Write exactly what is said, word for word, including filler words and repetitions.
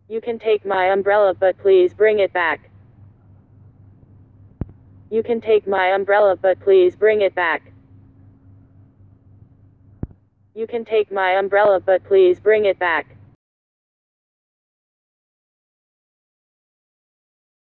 You can take my umbrella, but please bring it back. You can take my umbrella, but please bring it back. You can take my umbrella, but please bring it back.